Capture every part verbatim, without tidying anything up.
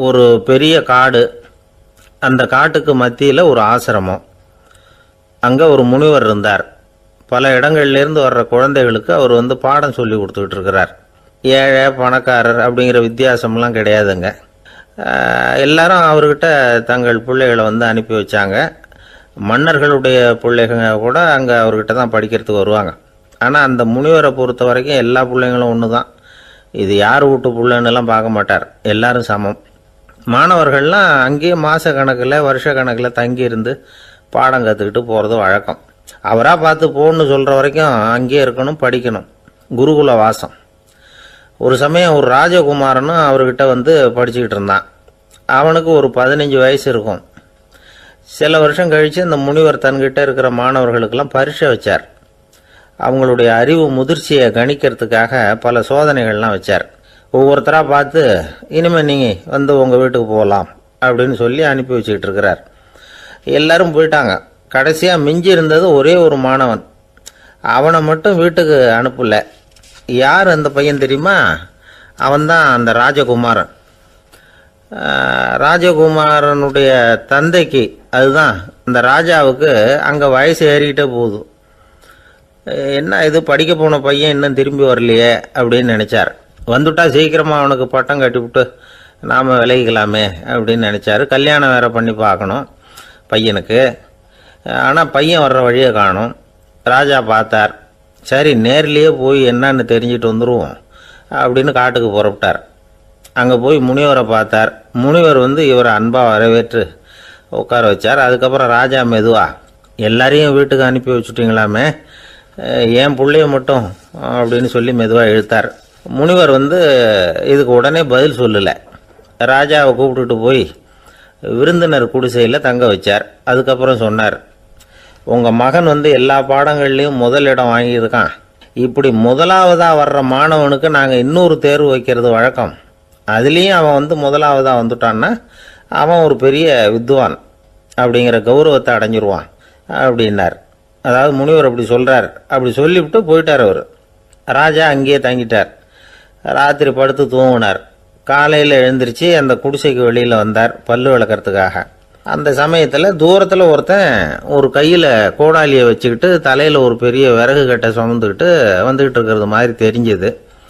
ஒரு பெரிய காடு. அந்த காட்டுக்கு மத்தியில் ஒரு ஆசிரமம். அங்கே ஒரு முனிவர் இருந்தார். பல இடங்கள்லேருந்து வர்ற குழந்தைகளுக்கு அவர் வந்து பாடம் சொல்லி கொடுத்துக்கிட்டு இருக்கிறார். ஏழை பணக்காரர் அப்படிங்கிற வித்தியாசம்லாம் கிடையாதுங்க. எல்லாரும் அவர்கிட்ட தங்கள் பிள்ளைகளை வந்து அனுப்பி வச்சாங்க. மன்னர்களுடைய பிள்ளைங்க கூட அங்கே அவர்கிட்ட தான் படிக்கிறதுக்கு வருவாங்க. ஆனால் அந்த முனிவரை பொறுத்த வரைக்கும் எல்லா பிள்ளைங்களும் ஒன்று தான். இது யார் வீட்டு பிள்ளைன்னெல்லாம் பார்க்க மாட்டார், எல்லாரும் சமம். மாணவர்கள்லாம் அங்கேயே மாத கணக்கில் வருஷ கணக்கில் தங்கியிருந்து பாடம் கற்றுக்கிட்டு போகிறது வழக்கம். அவராக பார்த்து போன்னு சொல்கிற வரைக்கும் அங்கேயே இருக்கணும், படிக்கணும். குருகுல வாசம். ஒரு சமயம் ஒரு ராஜகுமாரனும் அவர்கிட்ட வந்து படிச்சுக்கிட்டு இருந்தான். அவனுக்கு ஒரு பதினஞ்சு வயசு இருக்கும். சில வருஷம் கழித்து இந்த முனிவர் தன்கிட்ட இருக்கிற மாணவர்களுக்கெல்லாம் பரீட்சை வச்சார். அவங்களுடைய அறிவு முதிர்ச்சியை கணிக்கிறதுக்காக பல சோதனைகள்லாம் வச்சார். ஒவ்வொருத்தராக பார்த்து இனிமேல் நீங்கள் வந்து உங்கள் வீட்டுக்கு போகலாம் அப்படின்னு சொல்லி அனுப்பி வச்சுக்கிட்டு இருக்கிறார். எல்லாரும் போயிட்டாங்க. கடைசியாக மிஞ்சி இருந்தது ஒரே ஒரு மாணவன். அவனை மட்டும் வீட்டுக்கு அனுப்பலை. யார் அந்த பையன் தெரியுமா? அவன்தான் அந்த ராஜகுமாரன். ராஜகுமாரனுடைய தந்தைக்கு, அதுதான் அந்த ராஜாவுக்கு, அங்கே வயசு ஏறிக்கிட்டே போகுது. என்ன இது படிக்க போன பையன் இன்னும் திரும்பி வரலையே அப்படின்னு நினச்சார். வந்துட்டா சீக்கிரமாக அவனுக்கு பட்டம் கட்டிவிட்டு நாம் விலகிக்கலாமே அப்படின்னு நினச்சார். கல்யாணம் வேறு பண்ணி பார்க்கணும் பையனுக்கு. ஆனால் பையன் வர்ற வழியை காணும். ராஜா பார்த்தார். சரி, நேர்லேயே போய் என்னன்னு தெரிஞ்சுட்டு வந்துடுவோம் அப்படின்னு காட்டுக்கு புறப்பட்டார். அங்கே போய் முனிவரை பார்த்தார். முனிவர் வந்து இவரை அன்பாக வரவேற்று உட்கார வச்சார். அதுக்கப்புறம் ராஜா மெதுவா, எல்லாரையும் வீட்டுக்கு அனுப்பி வச்சுட்டிங்களாமே, ஏன் பிள்ளைய மட்டும் அப்படின்னு சொல்லி மெதுவாக இழுத்தார். முனிவர் வந்து இதுக்கு உடனே பதில் சொல்லலை. ராஜாவை கூப்பிட்டுட்டு போய் விருந்தினர் குடிசையில் தங்க வச்சார். அதுக்கப்புறம் சொன்னார், உங்கள் மகன் வந்து எல்லா பாடங்கள்லேயும் முதல் இடம் வாங்கியிருக்கான். இப்படி முதலாவதாக வர்ற மாணவனுக்கு நாங்கள் இன்னொரு தேர்வு வைக்கிறது வழக்கம். அதுலேயும் அவன் வந்து முதலாவதாக வந்துட்டான்னா அவன் ஒரு பெரிய வித்வான் அப்படிங்கிற கௌரவத்தை அடைஞ்சிருவான் அப்படின்னார். அதாவது முனிவர் அப்படி சொல்கிறார். அப்படி சொல்லிவிட்டு போயிட்டார் அவர். ராஜா அங்கேயே தங்கிட்டார். ராத்திரி படுத்து தூங்கினார். காலையில் எழுந்திரிச்சு அந்த குடிசைக்கு வெளியில் வந்தார் பல்லு விளக்கிறதுக்காக. அந்த சமயத்தில் தூரத்தில் ஒருத்தன் ஒரு கையில் கோடாலியை வச்சுக்கிட்டு தலையில் ஒரு பெரிய விறகு கட்டை சுமந்துக்கிட்டு வந்துக்கிட்டு இருக்கிறது மாதிரி தெரிஞ்சுது.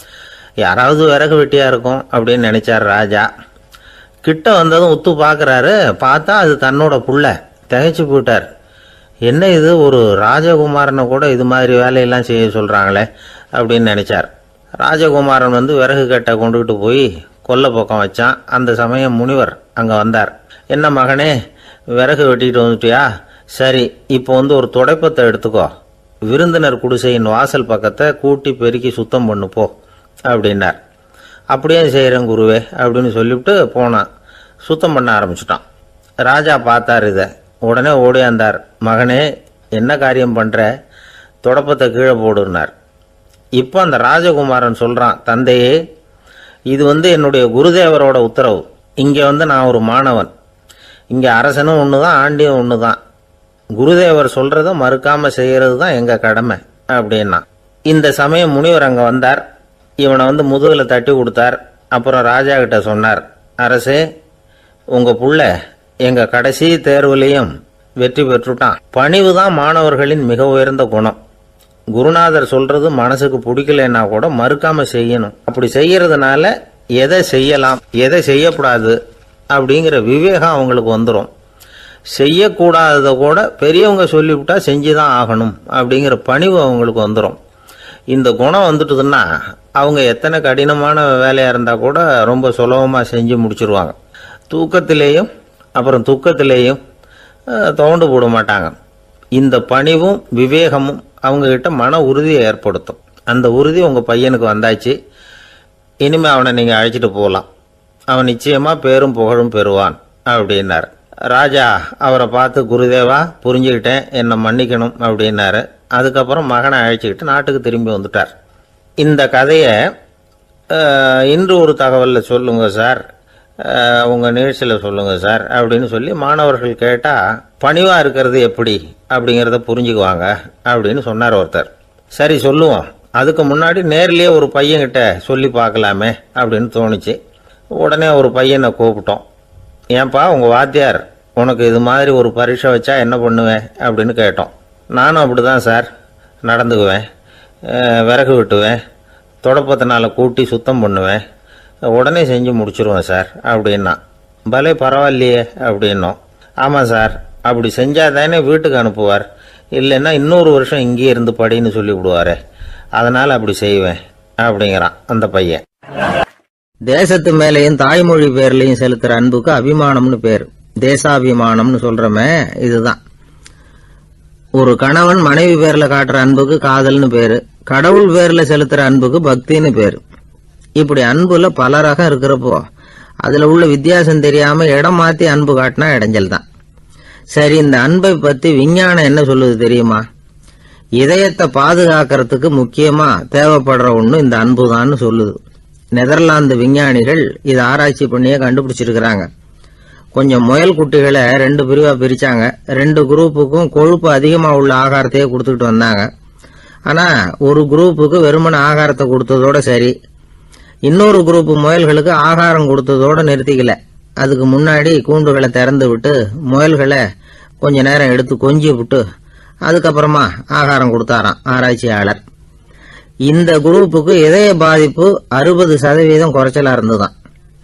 யாராவது விறகு வெட்டியாக இருக்கும் அப்படின்னு நினச்சார் ராஜா. கிட்ட வந்ததும் உத்து பார்க்குறாரு. பார்த்தா அது தன்னோட புள்ள. திகைச்சு போயிட்டார். என்ன இது, ஒரு ராஜகுமாரனை கூட இது மாதிரி வேலையெல்லாம் செய்ய சொல்கிறாங்களே அப்படின்னு நினச்சார். ராஜகுமாரன் வந்து விறகு கட்டை கொண்டுகிட்டு போய் கொல்லை பக்கம் வச்சான். அந்த சமயம் முனிவர் அங்கே வந்தார். என்ன மகனே, விறகு வெட்டிட்டு வந்துட்டியா? சரி, இப்போ வந்து ஒரு துடைப்பத்தை எடுத்துக்கோ, விருந்தினர் குடிசையின் வாசல் பக்கத்தை கூட்டி பெருக்கி சுத்தம் பண்ணு போ அப்படின்னார். அப்படியே செய்கிறேன் குருவே அப்படின்னு சொல்லிவிட்டு போனான். சுத்தம் பண்ண ஆரம்பிச்சிட்டான். ராஜா பார்த்தார் இதை. உடனே ஓடியாந்தார். மகனே, என்ன காரியம் பண்ணுற? துடைப்பத்தை கீழே போடுனார். இப்போ அந்த ராஜகுமாரன் சொல்கிறான், தந்தையே, இது வந்து என்னுடைய குருதேவரோட உத்தரவு. இங்கே வந்து நான் ஒரு மாணவன். இங்கே அரசனும் ஒன்று தான், ஆண்டியும் ஒன்று தான். குருதேவர் சொல்கிறத மறுக்காமல் செய்கிறது தான் எங்கள் கடமை அப்படின்னா. இந்த சமயம் முனிவர் அங்கே வந்தார். இவனை வந்து முதுகில் தட்டி கொடுத்தார். அப்புறம் ராஜா கிட்ட சொன்னார், அரசே, உங்கள் புள்ள எங்கள் கடைசி தேர்வுலையும் வெற்றி பெற்றுட்டான். பணிவு தான் மாணவர்களின் மிக உயர்ந்த குணம். குருநாதர் சொல்றது மனசுக்கு பிடிக்கலன்னா கூட மறுக்காம செய்யணும். அப்படி செய்யறதுனால எதை செய்யலாம் எதை செய்யக்கூடாது அப்படிங்கிற விவேகம் அவங்களுக்கு வந்துடும். செய்யக்கூடாததை கூட பெரியவங்க சொல்லிவிட்டா செஞ்சுதான் ஆகணும் அப்படிங்கிற பணிவு அவங்களுக்கு வந்துடும். இந்த குணம் வந்துட்டுதுன்னா அவங்க எத்தனை கடினமான வேலையா இருந்தா கூட ரொம்ப சுலபமாக செஞ்சு முடிச்சிருவாங்க. தூக்கத்திலேயும் அப்புறம் துக்கத்திலேயும் தோண்டு போட மாட்டாங்க. இந்த பணிவும் விவேகமும் அவங்கக்கிட்ட மன உறுதியை ஏற்படுத்தும். அந்த உறுதி உங்கள் பையனுக்கு வந்தாச்சு. இனிமேல் அவனை நீங்கள் அழைச்சிட்டு போகலாம். அவன் நிச்சயமாக பேரும் புகழும் பெறுவான் அப்படின்னார். ராஜா அவரை பார்த்து, குருதேவா, புரிஞ்சுக்கிட்டேன், என்னை மன்னிக்கணும் அப்படின்னாரு. அதுக்கப்புறம் மகனை அழைச்சிக்கிட்டு நாட்டுக்கு திரும்பி வந்துட்டார். இந்த கதையை இன்று ஒரு தகவலில் சொல்லுங்கள் சார், உங்கள் நிகழ்ச்சியில் சொல்லுங்கள் சார் அப்படின்னு சொல்லி மாணவர்கள் கேட்டால் பணிவாக இருக்கிறது எப்படி அப்படிங்கிறத புரிஞ்சுக்குவாங்க அப்படின்னு சொன்னார் ஒருத்தர். சரி சொல்லுவோம், அதுக்கு முன்னாடி நேர்லேயே ஒரு பையன்கிட்ட சொல்லி பார்க்கலாமே அப்படின்னு தோணுச்சு. உடனே ஒரு பையனை கூப்பிட்டோம். ஏன்பா உங்கள் வாத்தியார் உனக்கு இது மாதிரி ஒரு பரீட்சை வச்சா என்ன பண்ணுவேன் அப்படின்னு கேட்டோம். நானும் அப்படி தான் சார் நடந்துக்குவேன், விறகு வெட்டுவேன், தொடப்பத்தினால கூட்டி சுத்தம் பண்ணுவேன், உடனே செஞ்சு முடிச்சிருவேன் சார் அப்படின்னா. பலே பரவாயில்லையே அப்படின்னோம். ஆமாம் சார், அப்படி செஞ்சால் தானே வீட்டுக்கு அனுப்புவார், இல்லைன்னா இன்னொரு வருஷம் இங்கேயே இருந்து படின்னு சொல்லி விடுவார், அதனால் அப்படி செய்வேன் அப்படிங்கிறான் அந்த பையன். தேசத்து மேலேயும் தாய்மொழி பேர்லையும் செலுத்துற அன்புக்கு அபிமானம்னு பேர். தேசாபிமானம்னு சொல்றமே இதுதான். ஒரு கணவன் மனைவி பேர்ல காட்டுற அன்புக்கு காதல்னு பேரு, கடவுள் பேர்ல செலுத்துற அன்புக்கு பக்தின்னு பேரு. இப்படி அன்புல பல ரகம் இருக்கிறப்போ அதுல உள்ள வித்தியாசம் தெரியாம இடம் மாத்தி அன்பு காட்டினா இடைஞ்சல் தான். சரி, இந்த அன்பை பத்தி விஞ்ஞானம் என்ன சொல்லுது தெரியுமா? இதயத்தை பாதுகாக்கிறதுக்கு முக்கியமா தேவைப்படுற ஒண்ணு இந்த அன்புதான்னு சொல்லுது. நெதர்லாந்து விஞ்ஞானிகள் இதை ஆராய்ச்சி பண்ணியே கண்டுபிடிச்சிருக்கிறாங்க. கொஞ்சம் முயல் குட்டிகளை ரெண்டு பிரிவா பிரிச்சாங்க. ரெண்டு குரூப்புக்கும் கொழுப்பு அதிகமா உள்ள ஆகாரத்தையே கொடுத்துக்கிட்டு வந்தாங்க. ஆனா ஒரு குரூப்புக்கு வெறுமன ஆகாரத்தை கொடுத்ததோட சரி, இன்னொரு குரூப் முயல்களுக்கு ஆகாரம் கொடுத்ததோட நிறுத்திக்கல. அதுக்கு முன்னாடி கூண்டுகளை திறந்து விட்டு முயல்களை கொஞ்ச நேரம் எடுத்து கொஞ்சி விட்டு அதுக்கப்புறமா ஆகாரம் கொடுத்தாராம் ஆராய்ச்சியாளர். இந்த குரூப்புக்கு இதய பாதிப்பு அறுபது சதவீதம் குறைச்சலா இருந்துதான்.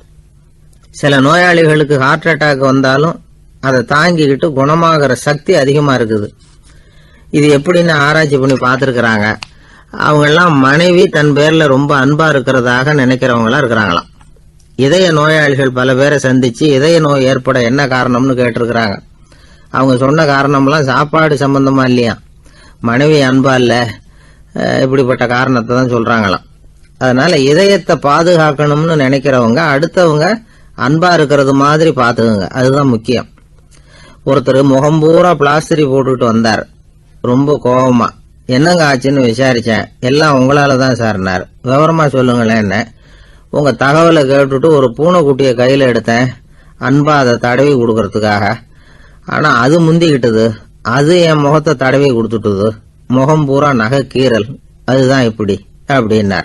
சில நோயாளிகளுக்கு ஹார்ட் அட்டாக் வந்தாலும் அதை தாங்கிக்கிட்டு குணமாகிற சக்தி அதிகமா இருக்குது. இது எப்படின்னு ஆராய்ச்சி பண்ணி பார்த்துருக்கிறாங்க. அவங்கெல்லாம் மனைவி தன் பேர்ல ரொம்ப அன்பா இருக்கிறதாக நினைக்கிறவங்களா இருக்கிறாங்களாம். இதய நோயாளிகள் பல பேரை சந்திச்சு இதய நோய் ஏற்பட என்ன காரணம்னு கேட்டிருக்கிறாங்க. அவங்க சொன்ன காரணம்லாம் சாப்பாடு சம்பந்தமா இல்லையா, மனைவி அன்பா இல்ல, இப்படிப்பட்ட காரணத்தை தான் சொல்றாங்களாம். அதனால இதயத்தை பாதுகாக்கணும்னு நினைக்கிறவங்க அடுத்தவங்க அன்பா இருக்கிறது மாதிரி பாத்துக்குங்க, அதுதான் முக்கியம். ஒருத்தர் முகம் பூரா பிளாஸ்டரி போட்டுட்டு வந்தார், ரொம்ப கோபமா. என்னங்க ஆச்சுன்னு விசாரிச்சேன். எல்லாம் உங்களாலதான் சார்னார். விவரமா சொல்லுங்களேன். என்ன உங்க தகவலை கேட்டுட்டு ஒரு பூனைக்குட்டியை கையில எடுத்தேன், அன்பா அதை தடவி கொடுக்கறதுக்காக. ஆனா அது முந்திக்கிட்டது, அது என் முகத்தை தடவி கொடுத்துட்டுது, முகம் பூரா நகை கீறல், அதுதான் இப்படி அப்படின்னார்.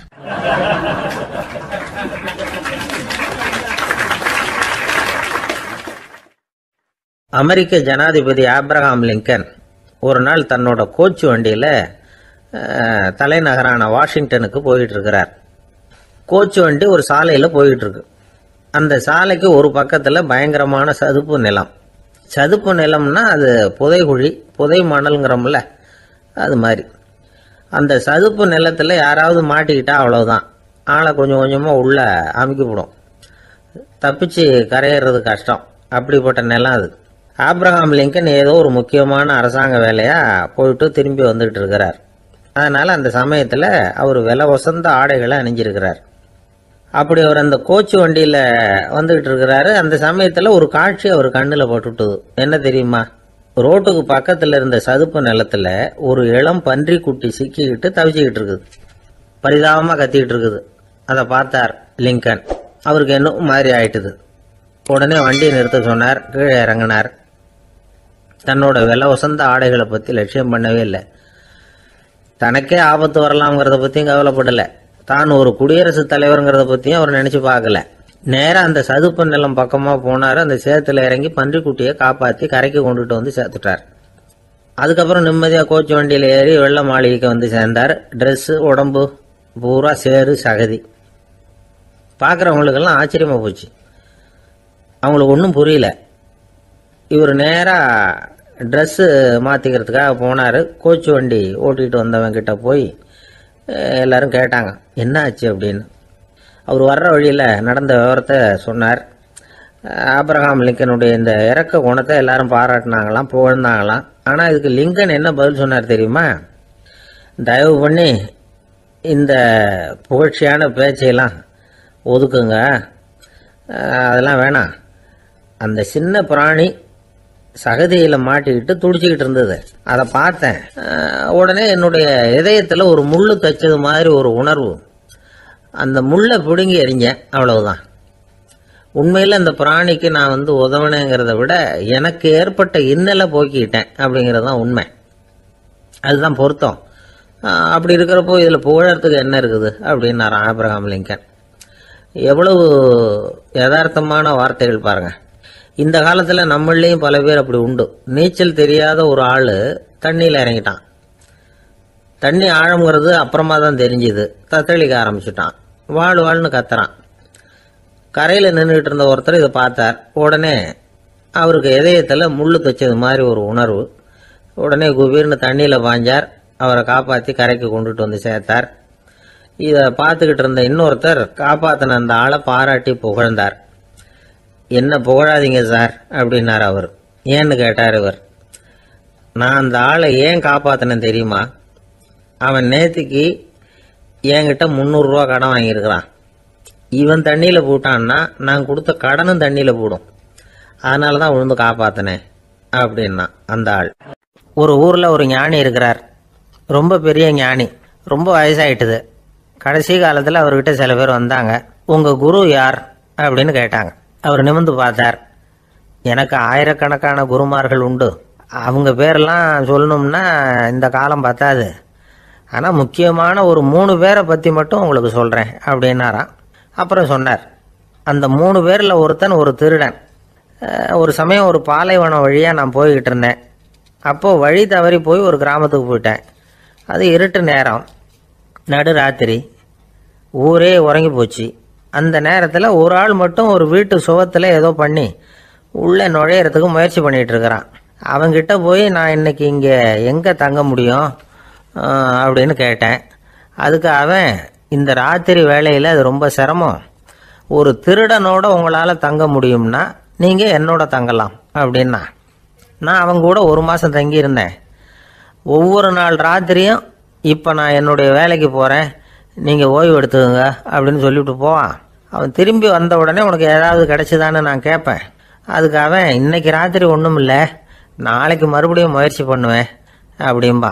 அமெரிக்க ஜனாதிபதி ஆப்ரஹாம் லிங்கன் ஒரு நாள் தன்னோட கோச்சு வண்டியில தலைநகரான வாஷிங்டனுக்கு போயிட்டு இருக்கிறார். கோச்சு வண்டி ஒரு சாலையில போயிட்டு இருக்கு. அந்த சாலைக்கு ஒரு பக்கத்துல பயங்கரமான சதுப்பு நிலம். சதுப்பு நிலம்னா அது புதைகுழி, புதை மணல்ங்கிறோம்ல, அது மாதிரி. அந்த சதுப்பு நிலத்துல யாராவது மாட்டிக்கிட்டா அவ்வளவுதான், ஆளை கொஞ்சம் கொஞ்சமா உள்ள அமுக்கிவிடும், தப்பிச்சு கரையேறது கஷ்டம். அப்படிப்பட்ட நிலம் அது. ஆப்ரஹாம் லிங்கன் ஏதோ ஒரு முக்கியமான அரசாங்க வேலையா போயிட்டு திரும்பி வந்துகிட்டு இருக்கிறார். அதனால அந்த சமயத்துல அவர் விலை வசந்த ஆடைகளை அணிஞ்சிருக்கிறார். அப்படி அவர் அந்த கோச்சு வண்டியில வந்துகிட்டு இருக்கிறாரு. அந்த சமயத்துல ஒரு காட்சி அவர் கண்ணுல பட்டுட்டுது. என்ன தெரியுமா? ரோட்டுக்கு பக்கத்துல இருந்த சதுப்பு நிலத்துல ஒரு இளம் பன்றி குட்டி சிக்கிக்கிட்டு தவிச்சுக்கிட்டு இருக்குது, பரிதாபமா கத்திக்கிட்டு இருக்குது. அதை பார்த்தார் லிங்கன். அவருக்கு என்ன மாதிரி ஆயிட்டுது. உடனே வண்டியை நிறுத்த சொன்னார், கீழே இறங்கினார். தன்னோட விலை வசந்த ஆடைகளை பத்தி லட்சியம் பண்ணவே இல்லை. தனக்கே ஆபத்து வரலாம்ங்கிறத பத்தியும் கவலைப்படலை. தான் ஒரு குடியரசுத் தலைவருங்கிறத பத்தியும் அவர் நினைச்சு பார்க்கல. நேரம் அந்த சதுப்பு நிலம் பக்கமா போனாரு. அந்த சேத்துல இறங்கி பன்றிக்குட்டியை காப்பாத்தி கரைக்கு கொண்டுட்டு வந்து சேர்த்துட்டார். அதுக்கப்புறம் நிம்மதியா கோச்சு வண்டியில ஏறி வெள்ள மாளிகைக்கு வந்து சேர்ந்தார். ட்ரெஸ் உடம்பு பூரா சேரு சகதி. பாக்குறவங்களுக்கெல்லாம் ஆச்சரியமா போச்சு. அவங்களுக்கு ஒன்றும் புரியல. இவர் நேரா ட்ரெஸ்ஸு மாத்திக்கிறதுக்காக போனாரு. கோச்சு வண்டி ஓட்டிட்டு வந்தவன் கிட்ட போய் எல்லாரும் கேட்டாங்க என்ன ஆச்சு அப்படின்னு. அவர் வர்ற வழியில நடந்த விவரத்தை சொன்னார். ஆப்ரஹாம் லிங்கனுடைய இந்த இறக்க குணத்தை எல்லாரும் பாராட்டினாங்களாம், புகழ்ந்தாங்களாம். ஆனா இதுக்கு லிங்கன் என்ன பதில் சொன்னார் தெரியுமா? தயவு பண்ணி இந்த புகழ்ச்சியான பேச்சையெல்லாம் ஒதுக்குங்க, அதெல்லாம் வேணாம். அந்த சின்ன பிராணி சகதியில மாட்டிக்கிட்டு துடிச்சுக்கிட்டு இருந்தது, அதை பார்த்தேன். உடனே என்னுடைய இதயத்துல ஒரு முள்ளு தைச்சது மாதிரி ஒரு உணர்வு. அந்த முள்ளை பிடுங்கி எறிஞ்சேன், அவ்வளவுதான். உண்மையில அந்த பிராணிக்கு நான் வந்து உதவினேங்கிறத விட எனக்கு ஏற்பட்ட இன்னலை போக்கிட்டேன் அப்படிங்கிறது தான் உண்மை. அதுதான் பொருத்தம். அப்படி இருக்கிறப்போ இதுல புகழறதுக்கு என்ன இருக்குது அப்படின்னாராம் ஆப்ரஹாம் லிங்கன். எவ்வளவு யதார்த்தமான வார்த்தைகள் பாருங்க. இந்த காலத்தில் நம்மளையும் பல பேர் அப்படி உண்டு. நீச்சல் தெரியாத ஒரு ஆள் தண்ணியில் இறங்கிட்டான். தண்ணி ஆழம்ங்கிறது அப்புறமா தான் தெரிஞ்சுது. தத்தளிக்க ஆரம்பிச்சுட்டான். வாழ் வாழ்னு கத்துறான். கரையில் நின்றுட்டு இருந்த ஒருத்தர் இதை பார்த்தார். உடனே அவருக்கு இதயத்தில் முள்ளு தைச்சது மாதிரி ஒரு உணர்வு. உடனே குபீர்னு தண்ணியில் பாஞ்சார். அவரை காப்பாற்றி கரைக்கு கொண்டுட்டு வந்து சேர்த்தார். இதை பார்த்துக்கிட்டு இருந்த இன்னொருத்தர் காப்பாற்றின அந்த ஆளை பாராட்டி புகழ்ந்தார். என்ன புகழாதீங்க சார் அப்படின்னார் அவர். ஏன்னு கேட்டார் இவர். நான் அந்த ஆளை ஏன் காப்பாற்றினேன் தெரியுமா? அவன் நேற்றுக்கு என்கிட்ட முந்நூறுரூவா கடன் வாங்கியிருக்கிறான். இவன் தண்ணியில் போட்டான்னா நான் கொடுத்த கடனும் தண்ணியில் போடும். அதனால தான் விழுந்து காப்பாற்றினேன் அப்படின்னா அந்த ஆள். ஒரு ஊரில் ஒரு ஞானி இருக்கிறார். ரொம்ப பெரிய ஞானி. ரொம்ப வயசாயிட்டுது. கடைசி காலத்தில் அவர்கிட்ட சில பேர் வந்தாங்க. உங்கள் குரு யார் அப்படின்னு கேட்டாங்க. அவர் நிமிர்ந்து பார்த்தார். எனக்கு ஆயிரக்கணக்கான குருமார்கள் உண்டு. அவங்க பேரெல்லாம் சொல்லணும்னா இந்த காலம் பத்தாது. ஆனால் முக்கியமான ஒரு மூணு பேரை பற்றி மட்டும் உங்களுக்கு சொல்கிறேன் அப்படின்னாராம். அப்புறம் சொன்னார், அந்த மூணு பேரில் ஒருத்தன் ஒரு திருடன். ஒரு சமயம் ஒரு பாலைவனம் வழியாக நான் போய்கிட்டு இருந்தேன். அப்போது வழி தவறி போய் ஒரு கிராமத்துக்கு போயிட்டேன். அது இருட்டு நேரம், நடு ராத்திரி, ஊரே உறங்கி போச்சு. அந்த நேரத்தில் ஒரு ஆள் மட்டும் ஒரு வீட்டு சுவத்தில் ஏதோ பண்ணி உள்ளே நுழையிறதுக்கு முயற்சி பண்ணிகிட்டு இருக்கிறான். அவங்கிட்ட போய் நான் இன்னைக்கு இங்கே எங்கே தங்க முடியும் அப்படின்னு கேட்டேன். அதுக்கு அவன், இந்த ராத்திரி வேளையில் அது ரொம்ப சிரமம், ஒரு திருடனோட உங்களால் தங்க முடியும்னா நீங்கள் என்னோட தங்கலாம் அப்படின்னா. நான் அவங்க கூட ஒரு மாதம் தங்கியிருந்தேன். ஒவ்வொரு நாள் ராத்திரியும் இப்போ நான் என்னுடைய வேலைக்கு போகிறேன், நீங்கள் ஓய்வு எடுத்துக்கோங்க அப்படின்னு சொல்லிவிட்டு போவான். அவன் திரும்பி வந்த உடனே உனக்கு ஏதாவது கிடைச்சிதான்னு நான் கேட்பேன். அதுக்கு அவன், இன்னைக்கு ராத்திரி ஒன்றும் இல்லை, நாளைக்கு மறுபடியும் முயற்சி பண்ணுவேன் அப்படின்பா.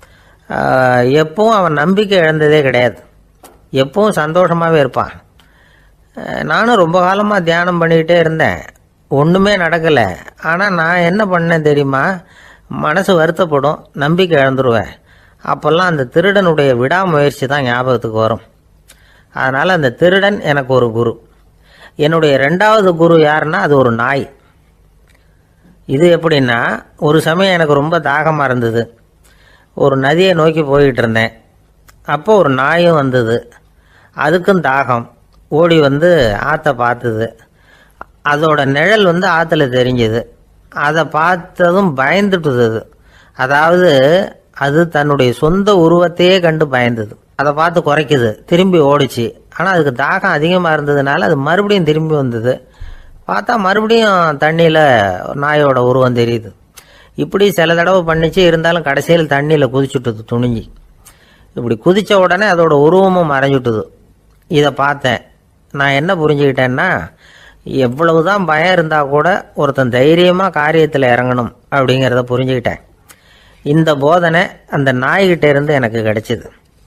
எப்பவும் அவன் நம்பிக்கை இழந்ததே கிடையாது. எப்பவும் சந்தோஷமாகவே இருப்பான். நானும் ரொம்ப காலமாக தியானம் பண்ணிக்கிட்டே இருந்தேன். ஒன்றுமே நடக்கலை. ஆனால் நான் என்ன பண்ணேன் தெரியுமா? மனசு வருத்தப்படும், நம்பிக்கை இழந்துருவேன். அப்போல்லாம் அந்த திருடனுடைய விடாமுயற்சி தான் ஞாபகத்துக்கு வரும். அதனால் அந்த திருடன் எனக்கு ஒரு குரு. என்னுடைய ரெண்டாவது குரு யாருன்னா அது ஒரு நாய். இது எப்படின்னா, ஒரு சமயம் எனக்கு ரொம்ப தாகமாக இருந்தது. ஒரு நதியை நோக்கி போய்கிட்டு இருந்தேன். அப்போ ஒரு நாயும் வந்தது. அதுக்கும் தாகம். ஓடி வந்து ஆற்றை பார்த்தது. அதோட நிழல் வந்து ஆற்றுல தெரிஞ்சது. அதை பார்த்ததும் பயந்துட்டுது. அது அதாவது அது தன்னுடைய சொந்த உருவத்தையே கண்டு பயந்தது. அதை பார்த்து குறைக்குது, திரும்பி ஓடிச்சு. ஆனால் அதுக்கு தாகம் அதிகமாக இருந்ததுனால அது மறுபடியும் திரும்பி வந்தது. பார்த்தா மறுபடியும் தண்ணியில் நாயோட உருவம் தெரியுது. இப்படி சில தடவை பண்ணிச்சு. இருந்தாலும் கடைசியில் தண்ணியில் குதிச்சுட்டுது துணிஞ்சி. இப்படி குதித்த உடனே அதோட உருவமும் மறைஞ்சுட்டுது. இதை பார்த்தேன். நான் என்ன புரிஞ்சுக்கிட்டேன்னா, எவ்வளவு தான் பயம் இருந்தால் கூட ஒருத்தன் தைரியமாக காரியத்தில் இறங்கணும் அப்படிங்கிறத புரிஞ்சுக்கிட்டேன். இந்த போதனை அந்த நாய்கிட்ட இருந்து எனக்கு கிடைச்சிது.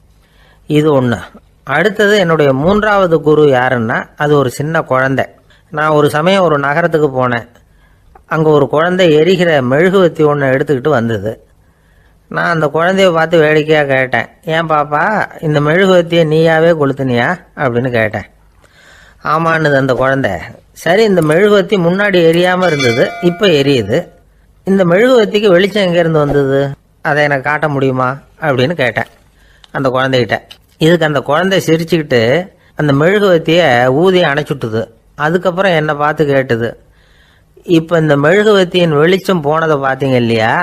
இது ஒன்று. அடுத்தது என்னுடைய மூன்றாவது குரு யாருன்னா அது ஒரு சின்ன குழந்தை. நான் ஒரு சமயம் ஒரு நகரத்துக்கு போனேன். அங்கே ஒரு குழந்தை எரிகிற மெழுகுவத்தி ஒன்று எடுத்துக்கிட்டு வந்தது. நான் அந்த குழந்தைய பார்த்து வேடிக்கையாக கேட்டேன், ஏன் பாப்பா இந்த மெழுகுவத்தியை நீயாவே கொளுத்துனியா அப்படின்னு கேட்டேன். ஆமான்னுது அந்த குழந்தை. சரி, இந்த மெழுகுவத்தி முன்னாடி எரியாமல் இருந்தது, இப்போ எரியுது. இந்த மெழுகுவத்திக்கு வெளிச்சம் எங்கேருந்து வந்தது, அதை எனக்கு காட்ட முடியுமா அப்படின்னு கேட்டேன் அந்த குழந்தைகிட்ட. இதுக்கு அந்த குழந்தை சிரிச்சுக்கிட்டு அந்த மெழுகுவத்தியை ஊதி அணைச்சுட்டுது. அதுக்கப்புறம் என்னை பார்த்து கேட்டுது, இப்போ இந்த மெழுகுவத்தியின் வெளிச்சம் போனதை பார்த்தீங்க இல்லையா,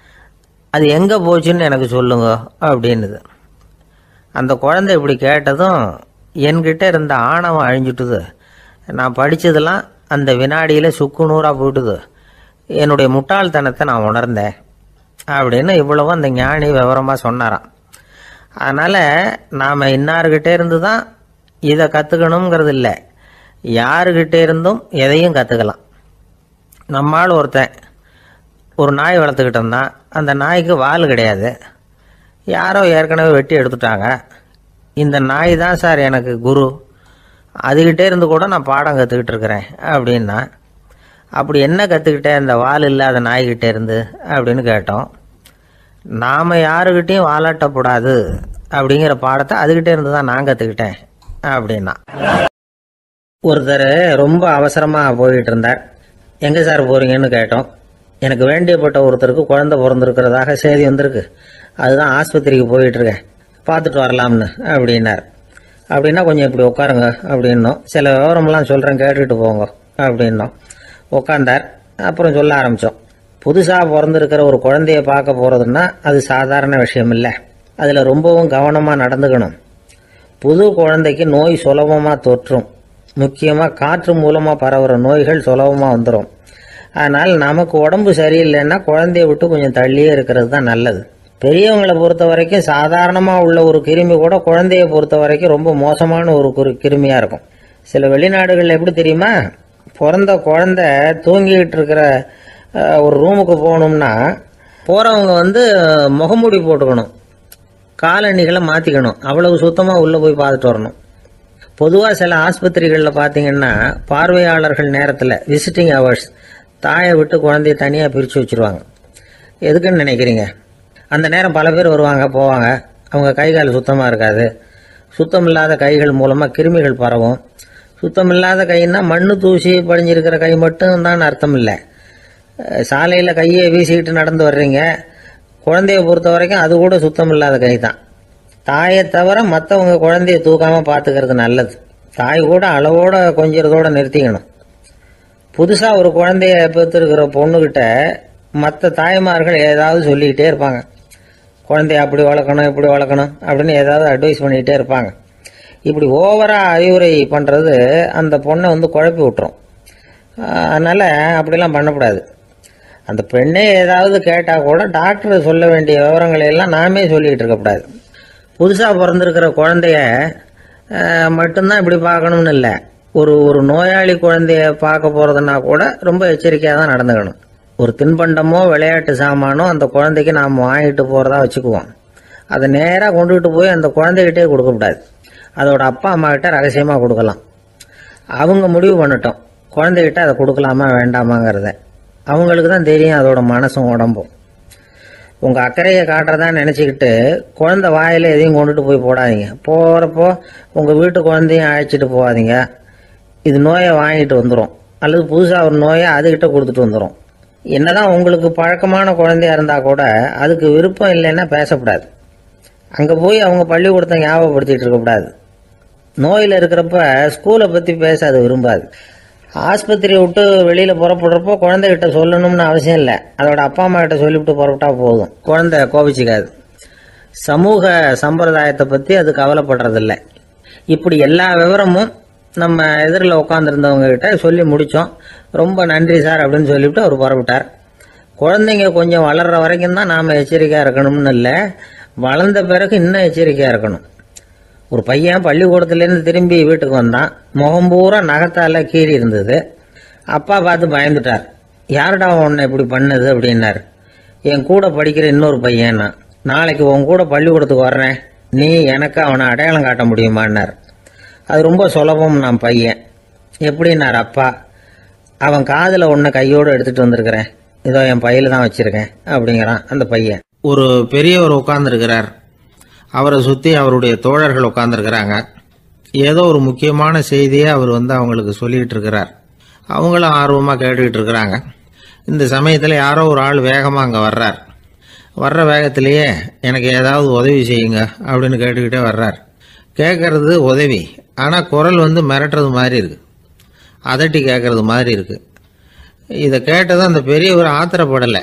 அது எங்கே போச்சுன்னு எனக்கு சொல்லுங்க அப்படின்னுது. அந்த குழந்தை இப்படி கேட்டதும் என்கிட்ட இருந்த ஆணவம் அழிஞ்சுட்டுது. நான் படித்ததெல்லாம் அந்த வினாடியில் சுக்கு நூறாக போயிட்டுது. என்னுடைய முட்டாள்தனத்தை நான் உணர்ந்தேன் அப்படின்னு இவ்வளவு அந்த ஞானி விவரமாக சொன்னாராம். அதனால் நாம் இன்னார்கிட்டே இருந்து தான் இதை கற்றுக்கணுங்கிறது இல்லை, யாருக்கிட்டே இருந்தும் எதையும் கற்றுக்கலாம். நம்மால் ஒருத்தன் ஒரு நாய் வளர்த்துக்கிட்டு இருந்தான். அந்த நாய்க்கு வால் கிடையாது. யாரோ ஏற்கனவே வெட்டி எடுத்துட்டாங்க. இந்த நாய் தான் சார் எனக்கு குரு, அதுகிட்டே இருந்து கூட நான் பாடம் கற்றுக்கிட்டு இருக்கிறேன் அப்படின்னா. அப்படி என்ன கற்றுக்கிட்டேன் இந்த வால் இல்லாத நாய்கிட்டே இருந்து அப்படின்னு கேட்டோம். நாம் யாருக்கிட்டையும் வாலாட்டக்கூடாது அப்படிங்கிற பாடத்தை அதுகிட்டே இருந்து தான் நான் கற்றுக்கிட்டேன் அப்படின்னா. ஒருத்தர் ரொம்ப அவசரமாக போயிட்டு இருந்தார். எங்கே சார் போகிறீங்கன்னு கேட்டோம். எனக்கு வேண்டியப்பட்ட ஒருத்தருக்கு குழந்தை பிறந்திருக்கிறதாக செய்தி வந்திருக்கு, அதுதான் ஆஸ்பத்திரிக்கு போயிட்டுருக்கேன், பார்த்துட்டு வரலாம்னு அப்படின்னார். அப்படின்னா கொஞ்சம் இப்படி உட்காருங்க அப்படின்னோம். சில விவரமெல்லாம் சொல்கிறேன் கேட்டுட்டு போங்க அப்படின்னோம். உட்காந்தார். அப்புறம் சொல்ல ஆரம்பித்தோம். புதுசாக பிறந்திருக்கிற ஒரு குழந்தைய பார்க்க போகிறதுன்னா அது சாதாரண விஷயம் இல்லை. அதில் ரொம்பவும் கவனமாக நடந்துக்கணும். புது குழந்தைக்கு நோய் சுலபமாக தொற்றும். முக்கியமாக காற்று மூலமாக பரவுற நோய்கள் சுலபமாக வந்துடும். அதனால் நமக்கு உடம்பு சரியில்லைன்னா குழந்தைய விட்டு கொஞ்சம் தள்ளியே இருக்கிறது தான் நல்லது. பெரியவங்களை பொறுத்த வரைக்கும் சாதாரணமாக உள்ள ஒரு கிருமி கூட குழந்தைய பொறுத்த வரைக்கும் ரொம்ப மோசமான ஒரு கிருமியாக இருக்கும். சில வெளிநாடுகளில் எப்படி தெரியுமா, பிறந்த குழந்தை தூங்கிக்கிட்டு இருக்கிற ஒரு ரூமுக்கு போகணும்னா போகிறவங்க வந்து முகமூடி போட்டுக்கணும், காலணிகளை மாற்றிக்கணும், அவ்வளவு சுத்தமாக உள்ளே போய் பார்த்துட்டு வரணும். பொதுவாக சில ஆஸ்பத்திரிகளில் பார்த்தீங்கன்னா பார்வையாளர்கள் நேரத்தில் விசிட்டிங் ஹவர்ஸ் தாயை விட்டு குழந்தைய தனியாக பிரித்து வச்சுருவாங்க. எதுக்குன்னு நினைக்கிறீங்க? அந்த நேரம் பல பேர் வருவாங்க போவாங்க, அவங்க கை கால் சுத்தமாக இருக்காது. சுத்தம் இல்லாத கைகள் மூலமாக கிருமிகள் பரவும். சுத்தம் இல்லாத கைன்னா மண்ணு தூசி படிஞ்சிருக்கிற கை மட்டும் தான் அர்த்தம் இல்லை. சாலையில் கையை வீசிக்கிட்டு நடந்து வர்றீங்க, குழந்தைய பொறுத்த வரைக்கும் அது கூட சுத்தம் இல்லாத கை தான். தாயை தவிர மற்றவங்க குழந்தைய தூக்காமல் பார்த்துக்கிறது நல்லது. தாய் கூட அளவோட கொஞ்சிறதோட நிறுத்திக்கணும். புதுசாக ஒரு குழந்தைய பெற்றிருக்கிற பொண்ணுக்கிட்ட மற்ற தாய்மார்கள் ஏதாவது சொல்லிக்கிட்டே இருப்பாங்க. குழந்தைய அப்படி வளர்க்கணும் இப்படி வளர்க்கணும் அப்படின்னு ஏதாவது அட்வைஸ் பண்ணிக்கிட்டே இருப்பாங்க. இப்படி ஓவராக அறிவுரை பண்ணுறது அந்த பொண்ணை வந்து குழப்பி விட்டுரும். அதனால் அப்படிலாம் பண்ணக்கூடாது. அந்த பெண்ணே ஏதாவது கேட்டால் கூட டாக்டர் சொல்ல வேண்டிய விவரங்களை எல்லாம் நாமே சொல்லிக்கிட்டு இருக்கக்கூடாது. புதுசாக பிறந்திருக்கிற குழந்தைய மட்டும்தான் இப்படி பார்க்கணும்னு இல்லை. ஒரு ஒரு நோயாளி குழந்தைய பார்க்க போகிறதுனா கூட ரொம்ப எச்சரிக்கையாக தான் நடந்துக்கணும். ஒரு தின்பண்டமோ விளையாட்டு சாமானோ அந்த குழந்தைக்கு நாம் வாங்கிட்டு போகிறதா வச்சுக்குவோம். அதை நேராக கொண்டுகிட்டு போய் அந்த குழந்தைகிட்டே கொடுக்கக்கூடாது. அதோட அப்பா அம்மா கிட்ட ரகசியமாக கொடுக்கலாம். அவங்க முடிவு பண்ணட்டும் குழந்தைகிட்ட அதை கொடுக்கலாமா வேண்டாமாங்கிறத. அவங்களுக்கு தான் தெரியும் அதோட மனசும் உடம்பும். உங்கள் அக்கறையை காட்டுறதா நினச்சிக்கிட்டு குழந்தை வாயில் எதையும் கொண்டுட்டு போய் போடாதீங்க. போகிறப்போ உங்கள் வீட்டு குழந்தையும் அழைச்சிட்டு போகாதீங்க. இது நோயை வாங்கிட்டு வந்துடும், அல்லது புதுசாக ஒரு நோயை அதுக்கிட்ட கொடுத்துட்டு வந்துடும். என்னதான் உங்களுக்கு பழக்கமான குழந்தையா இருந்தால் கூட அதுக்கு விருப்பம் இல்லைன்னா பேசக்கூடாது. அங்கே போய் அவங்க பள்ளிக்கூடத்தை ஞாபகப்படுத்திகிட்டு இருக்கக்கூடாது. நோயில் இருக்கிறப்ப ஸ்கூலை பற்றி பேச அது விரும்பாது. ஆஸ்பத்திரியை விட்டு வெளியில் புறப்படுறப்போ குழந்தைகிட்ட சொல்லணும்னு அவசியம் இல்லை. அதோட அப்பா அம்மா கிட்ட சொல்லிவிட்டு புறப்பட்டா போதும், குழந்தை கோபிச்சிக்காது. சமூக சம்பிரதாயத்தை பற்றி அது கவலைப்படுறதில்லை. இப்படி எல்லா விவரமும் நம்ம எதிரில் உட்காந்துருந்தவங்க கிட்ட சொல்லி முடித்தோம். ரொம்ப நன்றி சார் அப்படின்னு சொல்லிவிட்டு அவர் புறப்பட்டார். குழந்தைங்க கொஞ்சம் வளர்கிற வரைக்கும் தான் நாம் எச்சரிக்கையாக இருக்கணும்னு இல்லை, வளர்ந்த பிறகு இன்னும் எச்சரிக்கையாக இருக்கணும். ஒரு பையன் பள்ளிக்கூடத்துலேருந்து திரும்பி வீட்டுக்கு வந்தான். முகம் பூரா நகத்தால் கீறி இருந்தது. அப்பா பார்த்து பயந்துட்டார். யாருடா உன்னை இப்படி பண்ணது அப்படின்னார். என் கூட படிக்கிற இன்னொரு பையனா. நாளைக்கு உன் கூட பள்ளிக்கூடத்துக்கு வர்றேன், நீ எனக்கு அவனை அடையாளம் காட்ட முடியுமான்னார். அது ரொம்ப சுலபம் நான் பையன். எப்படின்னார் அப்பா. அவன் காதில் ஒன்றை கையோடு எடுத்துகிட்டு வந்திருக்கிறேன், இதோ என் பையில தான் வச்சுருக்கேன் அப்படிங்கிறான் அந்த பையன். ஒரு பெரியவர் உட்கார்ந்துருக்கிறார். அவரை சுற்றி அவருடைய தோழர்கள் உட்காந்துருக்கிறாங்க. ஏதோ ஒரு முக்கியமான செய்தியை அவர் வந்து அவங்களுக்கு சொல்லிகிட்டு இருக்கிறார். அவங்களும் ஆர்வமாக கேட்டுக்கிட்டு இருக்கிறாங்க. இந்த சமயத்தில் யாரோ ஒரு ஆள் வேகமாக அங்கே வர்றார். வர்ற வேகத்திலேயே எனக்கு ஏதாவது உதவி செய்யுங்க அப்படின்னு கேட்டுக்கிட்டே வர்றார். கேட்கறது உதவி, ஆனால் குரல் வந்து மிரட்டுறது மாதிரி இருக்குது, அதட்டி கேட்கறது மாதிரி இருக்குது. இதை கேட்டதும் அந்த பெரியவர் ஆத்திரப்படலை,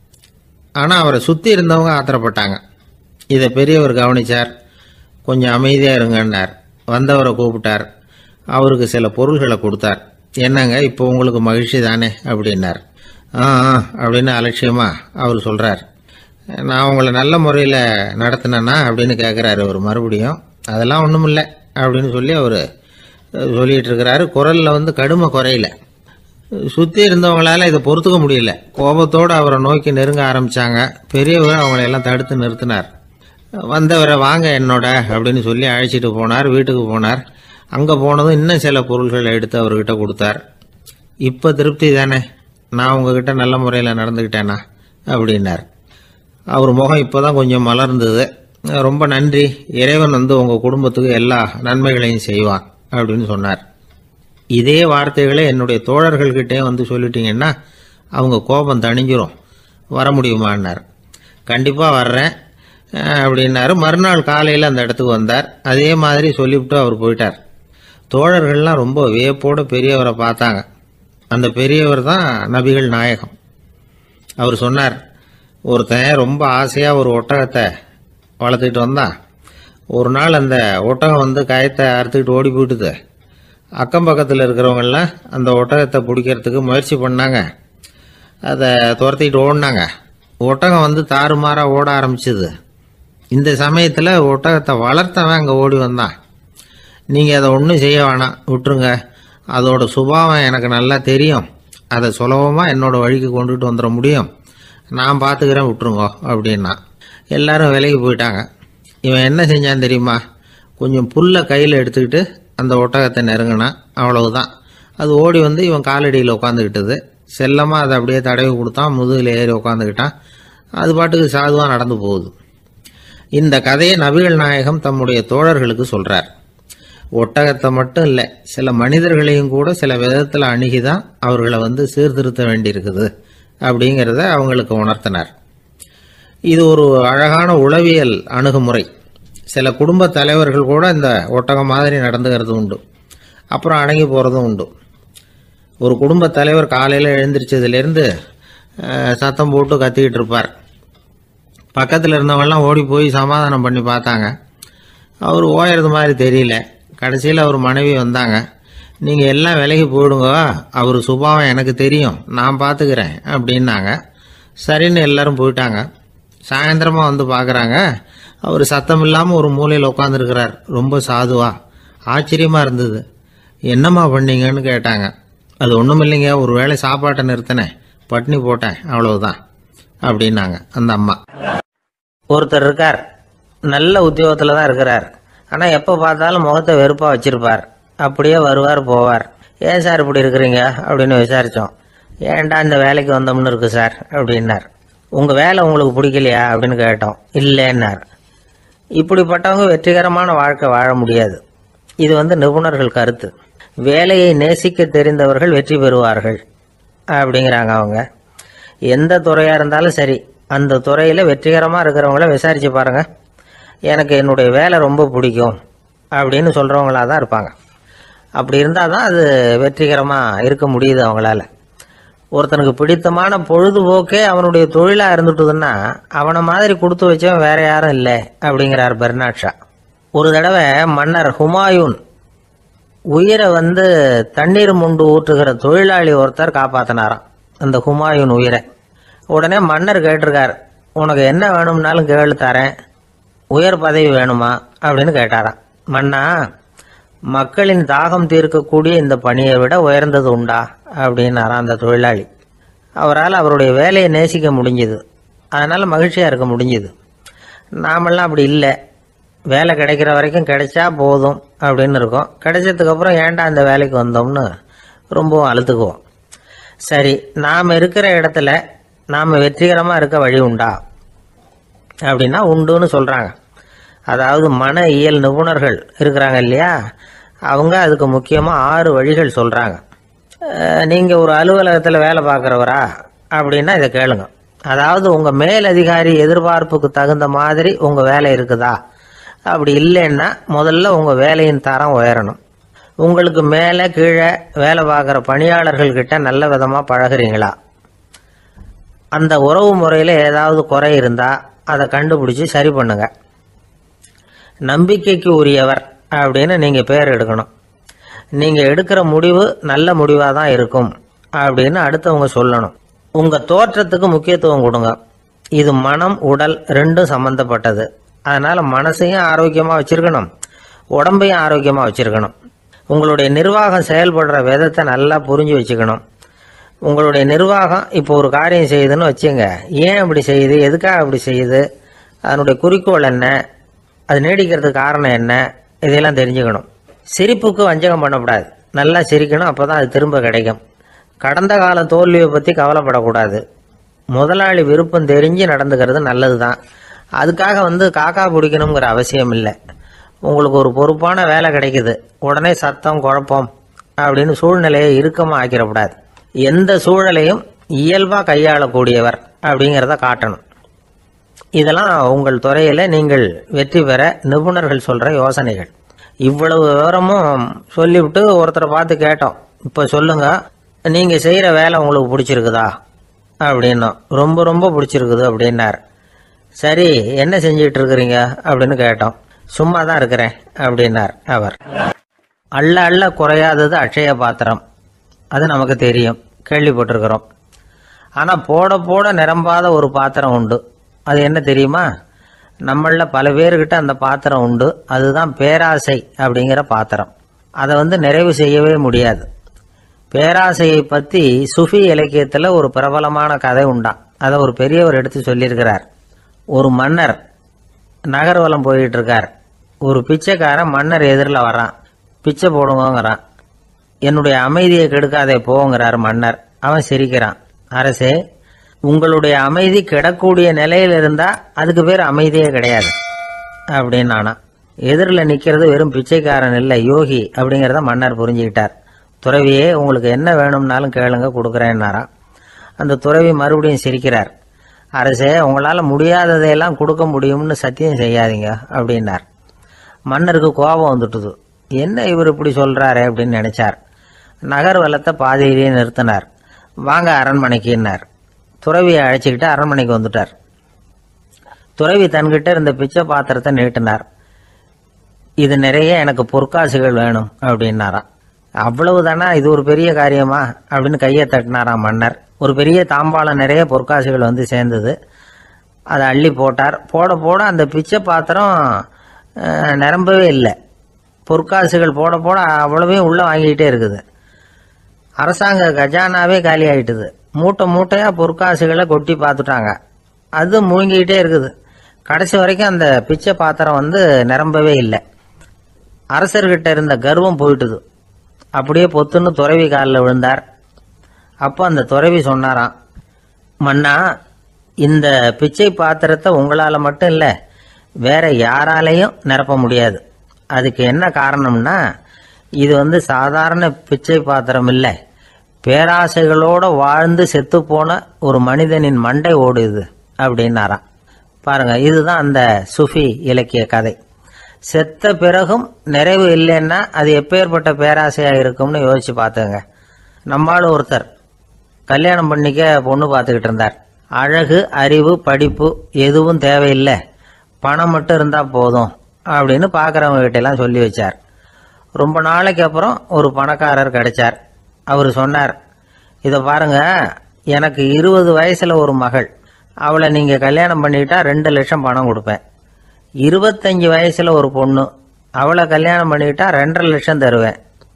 ஆனால் அவரை சுற்றி இருந்தவங்க ஆத்திரப்பட்டாங்க. இதை பெரியவர் கவனிச்சார். கொஞ்சம் அமைதியாக இருங்கன்னார். வந்தவரை கூப்பிட்டார். அவருக்கு சில பொருள்களை கொடுத்தார். என்னங்க இப்போ உங்களுக்கு மகிழ்ச்சி தானே அப்படின்னார். ஆ ஆ அப்படின்னு அலட்சியமாக அவர் சொல்கிறார். நான் உங்களை நல்ல முறையில் நடத்தினேன்னா அப்படின்னு கேட்குறாரு அவர் மறுபடியும். அதெல்லாம் ஒன்றும் இல்லை அப்படின்னு சொல்லி அவர் சொல்லிகிட்டு இருக்கிறாரு. குரலில் வந்து கடுமை குறையில. சுற்றி இருந்தவங்களால இதை பொறுத்துக்க முடியல. கோபத்தோடு அவரை நோக்கி நெருங்க ஆரம்பித்தாங்க. பெரியவர் அவங்களையெல்லாம் தடுத்து நிறுத்தினார். வந்தவரை வாங்க என்னோட அப்படின்னு சொல்லி அழைச்சிட்டு போனார். வீட்டுக்கு போனார். அங்கே போனதும் இன்னும் சில பொருள்களை எடுத்து அவர்கிட்ட கொடுத்தார். இப்போ திருப்தி தானே, நான் உங்ககிட்ட நல்ல முறையில் நடந்துக்கிட்டேனா அப்படின்னார். அவர் முகம் இப்போ தான் கொஞ்சம் மலர்ந்தது. ரொம்ப நன்றி, இறைவன் வந்து உங்கள் குடும்பத்துக்கு எல்லா நன்மைகளையும் செய்வான் அப்படின்னு சொன்னார். இதே வார்த்தைகளை என்னுடைய தோழர்கள்கிட்டே வந்து சொல்லிட்டீங்கன்னா அவங்க கோபம் தணிஞ்சிரும், வர முடியுமான்னார். கண்டிப்பாக வர்றேன் அப்படின்னாரு. மறுநாள் காலையில் அந்த இடத்துக்கு வந்தார். அதே மாதிரி சொல்லிவிட்டு அவர் போயிட்டார். தோழர்கள்லாம் ரொம்ப வியப்போடு பெரியவரை பார்த்தாங்க. அந்த பெரியவர் தான் நபிகள் நாயகம். அவர் சொன்னார், ஒருத்தன் ரொம்ப ஆசையாக ஒரு ஒட்டகத்தை வளர்த்துக்கிட்டு வந்தான். ஒரு நாள் அந்த ஒட்டகம் வந்து கயத்தை அறுத்துக்கிட்டு ஓடி போயிட்டுது. அக்கம் பக்கத்தில் இருக்கிறவங்கெல்லாம் அந்த ஒட்டகத்தை பிடிக்கிறதுக்கு முயற்சி பண்ணாங்க. அதை துரத்திக்கிட்டு ஓடினாங்க. ஒட்டகம் வந்து தாறுமாறாக ஓட ஆரம்பிச்சுது. இந்த சமயத்தில் ஒட்டகத்தை வளர்த்தவன் அங்கே ஓடி வந்தான். நீங்கள் அதை ஒன்றும் செய்ய வேணாம், விட்டுருங்க. அதோட சுபாவம் எனக்கு நல்லா தெரியும். அதை சுலபமாக என்னோட வழிக்கு கொண்டுட்டு வந்துட முடியும். நான் பார்த்துக்கிறேன், விட்டுருங்கோ அப்படின்னா. எல்லாரும் விலைக்கு போயிட்டாங்க. இவன் என்ன செஞ்சான் தெரியுமா? கொஞ்சம் புல்லை கையில் எடுத்துக்கிட்டு அந்த ஒட்டகத்தை நெருங்கினான். அவ்வளவுதான். அது ஓடி வந்து இவன் காலடியில் உட்காந்துக்கிட்டது. செல்லமாக அதை அப்படியே தடவி கொடுத்தான். முதுகில் ஏறி உட்காந்துக்கிட்டான். அது பாட்டுக்கு சாதுவாக நடந்து போகுது. இந்த கதையை நபிகள் நாயகம் தம்முடைய தோழர்களுக்கு சொல்கிறார். ஒட்டகத்தை மட்டும் இல்லை, சில மனிதர்களையும் கூட சில விதத்தில் அணுகிதான் அவர்களை வந்து சீர்திருத்த வேண்டியிருக்குது அப்படிங்கிறத அவங்களுக்கு உணர்த்தினார். இது ஒரு அழகான உளவியல் அணுகுமுறை. சில குடும்ப தலைவர்கள் கூட இந்த ஒட்டகம் மாதிரி நடந்துக்கிறது உண்டு, அப்புறம் அடங்கி போகிறதும் உண்டு. ஒரு குடும்ப தலைவர் காலையில் எழுந்திரிச்சதுலேருந்து சத்தம் போட்டு கத்திக்கிட்டு இருப்பார். பக்கத்தில் இருந்தவங்கெல்லாம் ஓடி போய் சமாதானம் பண்ணி பார்த்தாங்க. அவர் ஓயறது மாதிரி தெரியல. கடைசியில் அவர் மனைவி வந்தாங்க. நீங்கள் எல்லாம் விலகி போயிடுங்க, அவர் சுபாவம் எனக்கு தெரியும், நான் பார்த்துக்கிறேன் அப்படின்னாங்க. சரின்னு எல்லாரும் போயிட்டாங்க. சாயந்தரமாக வந்து பார்க்குறாங்க, அவர் சத்தம் இல்லாமல் ஒரு மூலையில் உட்காந்துருக்கிறார், ரொம்ப சாதுவா. ஆச்சரியமாக இருந்தது. என்னம்மா பண்ணீங்கன்னு கேட்டாங்க. அது ஒன்றும் இல்லைங்க, ஒரு வேளை சாப்பாட்டை நிறுத்தினேன், பட்னி போட்டேன், அவ்வளவுதான் அப்படின்னாங்க அந்த அம்மா. ஒருத்தர் இருக்கார், நல்ல உத்தியோகத்தில் தான் இருக்கிறார். ஆனால் எப்போ பார்த்தாலும் முகத்தை வெறுப்பாக வச்சிருப்பார். அப்படியே வருவார் போவார். ஏன் சார் இப்படி இருக்கிறீங்க அப்படின்னு விசாரித்தோம். ஏன்டா இந்த வேலைக்கு வந்தோம்னு இருக்கு சார் அப்படின்னார். உங்கள் வேலை உங்களுக்கு பிடிக்கலையா அப்படின்னு கேட்டோம். இல்லைன்னார். இப்படிப்பட்டவங்க வெற்றிகரமான வாழ்க்கை வாழ முடியாது. இது வந்து நிபுணர்கள் கருத்து. வேலையை நேசிக்க தெரிந்தவர்கள் வெற்றி பெறுவார்கள் அப்படிங்கிறாங்க அவங்க. எந்த துறையாக இருந்தாலும் சரி, அந்த துறையில் வெற்றிகரமாக இருக்கிறவங்கள விசாரித்து பாருங்கள். எனக்கு என்னுடைய வேலை ரொம்ப பிடிக்கும் அப்படின்னு சொல்கிறவங்களாக தான் இருப்பாங்க. அப்படி இருந்தால் தான் அது வெற்றிகரமாக இருக்க முடியுது அவங்களால. ஒருத்தனுக்கு பிடித்தமான பொழுதுபோக்கே அவனுடைய தொழிலாக இருந்துட்டுதுன்னா அவனை மாதிரி கொடுத்து வச்சவன் வேற யாரும் இல்லை அப்படிங்கிறார் பெர்னாட் ஷா. ஒரு தடவை மன்னர் ஹுமாயூன் உயிரை வந்து தண்ணீர் முண்டு ஊற்றுகிற தொழிலாளி ஒருத்தர் காப்பாற்றினாராம் அந்த ஹுமாயூன் உயிரை. உடனே மன்னர் கேட்டிருக்கார், உனக்கு என்ன வேணும்னாலும் கேளு தரேன், உயர் பதவி வேணுமா அப்படின்னு கேட்டாராம். மன்னா, மக்களின் தாகம் தீர்க்கக்கூடிய இந்த பணியை விட உயர்ந்தது உண்டா அப்படின்னாராம் அந்த தொழிலாளி. அவரால் அவருடைய வேலையை நேசிக்க முடிஞ்சுது, அதனால் மகிழ்ச்சியாக இருக்க முடிஞ்சுது. நாமெல்லாம் அப்படி இல்லை. வேலை கிடைக்கிற வரைக்கும் கிடைச்சா போதும் அப்படின்னு இருக்கோம். கிடைச்சதுக்கப்புறம் ஏன்டா இந்த வேலைக்கு வந்தோம்னு ரொம்பவும் அழுத்துக்குவோம். சரி, நாம் இருக்கிற இடத்துல நாம் வெற்றிகரமாக இருக்க வழி உண்டா அப்படின்னா உண்டுன்னு சொல்கிறாங்க. அதாவது மன இயல் நிபுணர்கள் இருக்கிறாங்க இல்லையா, அவங்க அதுக்கு முக்கியமாக ஆறு வழிகள் சொல்கிறாங்க. நீங்கள் ஒரு அலுவலகத்தில் வேலை பார்க்குறவரா அப்படின்னா இதை கேளுங்க. அதாவது உங்கள் மேலதிகாரி எதிர்பார்ப்புக்கு தகுந்த மாதிரி உங்கள் வேலை இருக்குதா? அப்படி இல்லைன்னா முதல்ல உங்கள் வேலையின் தரம் உயரணும். உங்களுக்கு மேலே கீழே வேலை பார்க்குற பணியாளர்கள்கிட்ட நல்ல விதமாக பழகுறீங்களா? அந்த உறவு முறையில் ஏதாவது குறை இருந்தால் அதை கண்டுபிடிச்சி சரி பண்ணுங்க. நம்பிக்கைக்கு உரியவர் அப்படின்னு நீங்கள் பேர் எடுக்கணும். நீங்கள் எடுக்கிற முடிவு நல்ல முடிவாக தான் இருக்கும் அப்படின்னு அடுத்தவங்க சொல்லணும். உங்கள் தோற்றத்துக்கு முக்கியத்துவம் கொடுங்க. இது மனம் உடல் ரெண்டும் சம்பந்தப்பட்டது. அதனால் மனசையும் ஆரோக்கியமாக வச்சுருக்கணும், உடம்பையும் ஆரோக்கியமாக வச்சுருக்கணும். உங்களுடைய நிர்வாகம் செயல்படுற விதத்தை நல்லா புரிஞ்சு வச்சுக்கணும். உங்களுடைய நிர்வாகம் இப்போ ஒரு காரியம் செய்யுதுன்னு வச்சுங்க, ஏன் அப்படி செய்யுது, எதுக்காக அப்படி செய்யுது, அதனுடைய குறிக்கோள் என்ன, அது நீடிக்கிறதுக்கு காரணம் என்ன, இதையெல்லாம் தெரிஞ்சுக்கணும். சிரிப்புக்கு வஞ்சகம் பண்ணக்கூடாது, நல்லா சிரிக்கணும், அப்போ தான் அது திரும்ப கிடைக்கும். கடந்த கால தோல்வியை பற்றி கவலைப்படக்கூடாது. முதலாளி விருப்பம் தெரிஞ்சு நடந்துக்கிறது நல்லது தான். அதுக்காக வந்து காக்கா பிடிக்கணுங்கிற அவசியம் இல்லை. உங்களுக்கு ஒரு பொறுப்பான வேலை கிடைக்குது, உடனே சத்தம் குழப்பம் அப்படின்னு சூழ்நிலையை இறுக்கமாக ஆக்கிடக்கூடாது. எந்த சூழலையும் இயல்பாக கையாளக்கூடியவர் அப்படிங்கிறத காட்டணும். இதெல்லாம் உங்கள் துறையில் நீங்கள் வெற்றி பெற நிபுணர்கள் சொல்கிற யோசனைகள். இவ்வளவு விவரமும் சொல்லிவிட்டு ஒருத்தரை பார்த்து கேட்டோம், இப்போ சொல்லுங்க, நீங்கள் செய்கிற வேலை உங்களுக்கு பிடிச்சிருக்குதா அப்படின்னோம். ரொம்ப ரொம்ப பிடிச்சிருக்குது அப்படின்னார். சரி, என்ன செஞ்சிட்டு இருக்கிறீங்க அப்படின்னு கேட்டோம். சும்மா தான் இருக்கிறேன் அப்படின்னார் அவர். அள்ள அள்ள குறையாதது அட்சய பாத்திரம், அது நமக்கு தெரியும், கேள்விப்பட்டிருக்கிறோம். ஆனால் போட போட நிரம்பாத ஒரு பாத்திரம் உண்டு. அது என்ன தெரியுமா? நம்மளில் பல பேர்கிட்ட அந்த பாத்திரம் உண்டு. அதுதான் பேராசை அப்படிங்கிற பாத்திரம். அதை வந்து நிறைவு செய்யவே முடியாது. பேராசையை பற்றி சுஃபி இலக்கியத்தில் ஒரு பிரபலமான கதை உண்டாம். அதை ஒரு பெரியவர் எடுத்து சொல்லியிருக்கிறார். ஒரு மன்னர் நகர்வலம் போயிட்டு இருக்கார். ஒரு பிச்சைக்காரன் மன்னர் எதிரில் வரான். பிச்சை போடுங்கிறான். என்னுடைய அமைதியை கெடுக்காதே போங்கிறார் மன்னர். அவன் சிரிக்கிறான். அரசே, உங்களுடைய அமைதி கெடக்கூடிய நிலையில் இருந்தால் அதுக்கு பேர் அமைதியே கிடையாது அப்படின்னு நானா. எதிரில் நிற்கிறது வெறும் பிச்சைக்காரன் இல்லை, யோகி அப்படிங்கிறத மன்னர் புரிஞ்சுக்கிட்டார். துறவியே, உங்களுக்கு என்ன வேணும்னாலும் கேளுங்க, கொடுக்குறேன்னாராம். அந்த துறவி மறுபடியும் சிரிக்கிறார். அரசே, உங்களால் முடியாததையெல்லாம் கொடுக்க முடியும்னு சத்தியம் செய்யாதீங்க அப்படின்னார். மன்னருக்கு கோபம் வந்துட்டுது. என்ன இவர் இப்படி சொல்கிறாரே அப்படின்னு நினைச்சார். நகர்வலத்தை பாதையிலேயே நிறுத்தினார். வாங்க அரண்மனைக்குன்னார். துறவியை அழைச்சிக்கிட்டு அரண்மனைக்கு வந்துட்டார். துறவி தன்கிட்ட இருந்த பிச்சை பாத்திரத்தை நீட்டினார். இது நிறைய எனக்கு பொற்காசுகள் வேணும் அப்படின்னாராம். அவ்வளவு தானா, இது ஒரு பெரிய காரியமா அப்படின்னு கையை தட்டினாராம் மன்னர். ஒரு பெரிய தாம்பாளம் நிறைய பொற்காசுகள் வந்து சேர்ந்தது. அதை அள்ளி போட்டார். போட போட அந்த பிச்சை பாத்திரம் நிரம்பவே இல்லை. பொற்காசுகள் போட போட அவ்வளவே உள்ள வாங்கிக்கிட்டே இருக்குது. அரசாங்க கஜானாவே காலி ஆகிட்டுது. மூட்டை மூட்டையாக பொற்காசுகளை கொட்டி பார்த்துட்டாங்க. அது முழுங்கிக்கிட்டே இருக்குது. கடைசி வரைக்கும் அந்த பிச்சை பாத்திரம் வந்து நிரம்பவே இல்லை. அரசர்கிட்ட இருந்த கர்வம் போயிட்டுது. அப்படியே பொத்துன்னு துறவி காலில் விழுந்தார். அப்போ அந்த துறவி சொன்னாராம், மன்னா, இந்த பிச்சை பாத்திரத்தை உங்களால் மட்டும் இல்லை, வேற யாராலையும் நிரப்ப முடியாது. அதுக்கு என்ன காரணம்னா, இது வந்து சாதாரண பிச்சை பாத்திரம் இல்லை, பேராசைகளோடு வாழ்ந்து செத்து போன ஒரு மனிதனின் மண்டை ஓடுது அப்படின்னாராம். பாருங்க, இதுதான் அந்த சுஃபி இலக்கிய கதை. செத்த பிறகும் நிறைவு இல்லைன்னா அது எப்பேற்பட்ட பேராசையாக இருக்கும்னு யோசிச்சு பார்த்துங்க. நம்மால் ஒருத்தர் கல்யாணம் பண்ணிக்க பொண்ணு பார்த்துக்கிட்டு இருந்தார். அழகு, அறிவு, படிப்பு எதுவும் தேவையில்லை, பணம் மட்டும் இருந்தால் போதும் அப்படின்னு பார்க்குறவங்க கிட்டெல்லாம் சொல்லி வச்சார். ரொம்ப நாளைக்கு அப்புறம் ஒரு பணக்காரர் கிடைச்சார். அவர் சொன்னார், இதை பாருங்க, எனக்கு இருபது வயசுல ஒரு மகள், அவளை நீங்கள் கல்யாணம் பண்ணிக்கிட்டா ரெண்டு லட்சம் பணம் கொடுப்பேன். இருபத்தஞ்சி வயசுல ஒரு பொண்ணு, அவளை கல்யாணம் பண்ணிக்கிட்டா ரெண்டரை லட்சம் தருவேன்.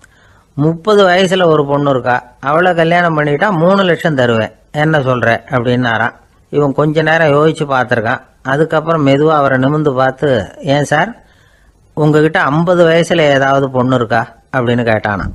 முப்பது வயசுல ஒரு பொண்ணு இருக்கா, அவளை கல்யாணம் பண்ணிக்கிட்டா மூணு லட்சம் தருவேன். என்ன சொல்ற அப்படின்னாராம். இவன் கொஞ்ச நேரம் யோசிச்சு பார்த்துருக்கான். அதுக்கப்புறம் மெதுவாக அவரை நிமிந்து பார்த்து, ஏன் சார், உங்ககிட்ட ஐம்பது வயசுல ஏதாவது பொண்ணு இருக்கா அப்படின்னு கேட்டானா.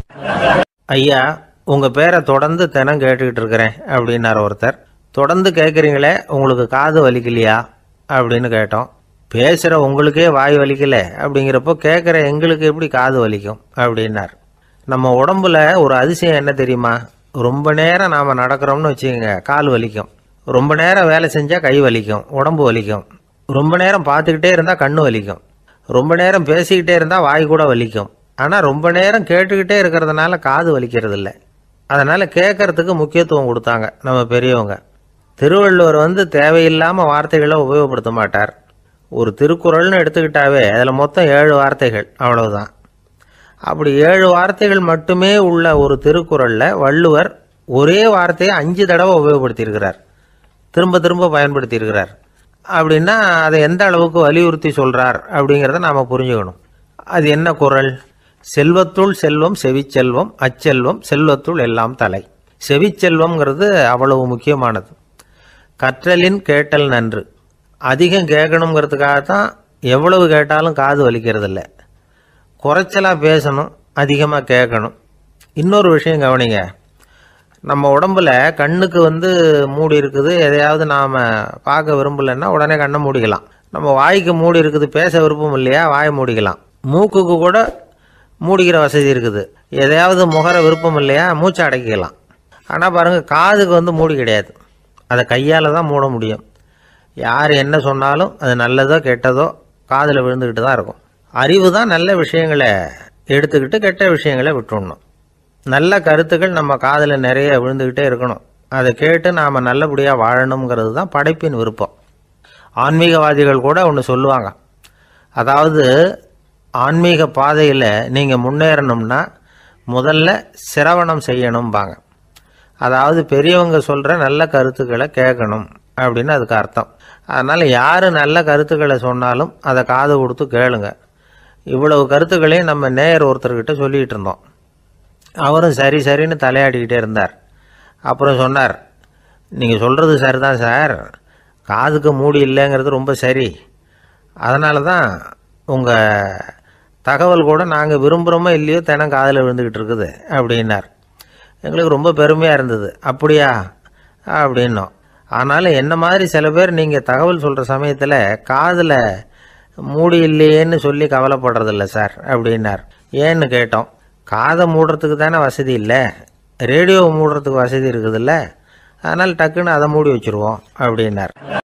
ஐயா, உங்க பேரை தொடர்ந்து தினம் கேட்டுக்கிட்டு இருக்கிறேன் அப்படின்னார் ஒருத்தர். தொடர்ந்து கேட்குறீங்களே, உங்களுக்கு காது வலிக்கலையா அப்படின்னு கேட்டோம். பேசுகிற உங்களுக்கே வாய் வலிக்கல அப்படிங்கிறப்போ கேட்குற எங்களுக்கு எப்படி காது வலிக்கும் அப்படின்னார். நம்ம உடம்புல ஒரு அதிசயம் என்ன தெரியுமா? ரொம்ப நேரம் நாம் நடக்கிறோம்னு வச்சுக்கோங்க, கால் வலிக்கும். ரொம்ப நேரம் வேலை செஞ்சால் கை வலிக்கும், உடம்பு வலிக்கும். ரொம்ப நேரம் பார்த்துக்கிட்டே இருந்தால் கண்ணு வலிக்கும். ரொம்ப நேரம் பேசிக்கிட்டே இருந்தால் வாய் கூட வலிக்கும். ஆனால் ரொம்ப நேரம் கேட்டுக்கிட்டே இருக்கிறதுனால காது வலிக்கிறது இல்லை. அதனால் கேட்கறதுக்கு முக்கியத்துவம் கொடுத்தாங்க நம்ம பெரியவங்க. திருவள்ளுவர் வந்து தேவையில்லாமல் வார்த்தைகளை உபயோகப்படுத்த மாட்டார். ஒரு திருக்குறள்னு எடுத்துக்கிட்டாவே அதில் மொத்தம் ஏழு வார்த்தைகள், அவ்வளவுதான். அப்படி ஏழு வார்த்தைகள் மட்டுமே உள்ள ஒரு திருக்குறளில் வள்ளுவர் ஒரே வார்த்தையை அஞ்சு தடவை உபயோகப்படுத்தியிருக்கிறார், திரும்ப திரும்ப பயன்படுத்தியிருக்கிறார். அப்படின்னா அதை எந்த அளவுக்கு வலியுறுத்தி சொல்கிறார் அப்படிங்கிறத நாம் புரிஞ்சுக்கணும். அது என்ன குறள்? செல்வத்துள் செல்வம் செவிச்செல்வம், அச்செல்வம் செல்வத்துள் எல்லாம் தலை. செவிச்செல்வம்ங்கிறது அவ்வளவு முக்கியமானது. கற்றலின் கேட்டல் நன்று. அதிகம் கேட்கணுங்கிறதுக்காகத்தான் எவ்வளவு கேட்டாலும் காது வலிக்கிறது இல்லை. குறைச்சலாக பேசணும், அதிகமாக கேட்கணும். இன்னொரு விஷயம் கவனிங்க, நம்ம உடம்புல கண்ணுக்கு வந்து மூடி இருக்குது, எதையாவது நாம் பார்க்க விரும்பலைன்னா உடனே கண்ணை மூடிக்கலாம். நம்ம வாய்க்கு மூடி இருக்குது, பேச விருப்பம் இல்லையா, வாயை மூடிக்கலாம். மூக்குக்கு கூட மூடிக்கிற வசதி இருக்குது. எதையாவது முகர விருப்பம் இல்லையா, மூச்சை அடக்கிக்கலாம். ஆனால் பாருங்கள், காதுக்கு வந்து மூடி கிடையாது. அதை கையால் தான் மூட முடியும். யார் என்ன சொன்னாலும் அது நல்லதோ கெட்டதோ காதில் விழுந்துக்கிட்டு தான் இருக்கும். அறிவு தான் நல்ல விஷயங்களை எடுத்துக்கிட்டு கெட்ட விஷயங்களை விட்டுடணும். நல்ல கருத்துக்கள் நம்ம காதில் நிறைய விழுந்துக்கிட்டே இருக்கணும். அதை கேட்டு நாம் நல்லபடியாக வாழணுங்கிறது தான் படைப்பின் விருப்பம். ஆன்மீகவாதிகள் கூட ஒன்று சொல்லுவாங்க. அதாவது ஆன்மீக பாதையில் நீங்கள் முன்னேறணும்னா முதல்ல சிரவணம் செய்யணும்பாங்க. அதாவது பெரியவங்க சொல்கிற நல்ல கருத்துக்களை கேட்கணும் அப்படின்னு அதுக்கு அர்த்தம். அதனால் யார் நல்ல கருத்துக்களை சொன்னாலும் அதை காது கொடுத்து கேளுங்க. இவ்வளவு கருத்துக்களையும் நம்ம நேயர் ஒருத்தர்கிட்ட சொல்லிகிட்டு இருந்தோம். அவரும் சரி சரின்னு தலையாடிக்கிட்டே இருந்தார். அப்புறம் சொன்னார், நீங்கள் சொல்கிறது சரிதான் சார், காதுக்கு மூடி இல்லைங்கிறது ரொம்ப சரி. அதனால தான் உங்கள் தகவல் கூட நாங்கள் விரும்புகிறோமோ இல்லையோ தினம் காதில் விழுந்துக்கிட்டு இருக்குது அப்படின்னார். எங்களுக்கு ரொம்ப பெருமையாக இருந்தது. அப்படியா அப்படின்னோம். ஆனாலும் என்ன மாதிரி சில பேர் நீங்கள் தகவல் சொல்கிற சமயத்தில் காதில் மூடி இல்லையேன்னு சொல்லி கவலைப்படுறதில்ல சார் அப்படின்னார். ஏன்னு கேட்டோம். காதை மூடுறதுக்கு தானே வசதி இல்லை, ரேடியோவை மூடுறதுக்கு வசதி இருக்குதுல்ல, அதனால் டக்குன்னு அதை மூடி வச்சுருவோம் அப்படின்னார்.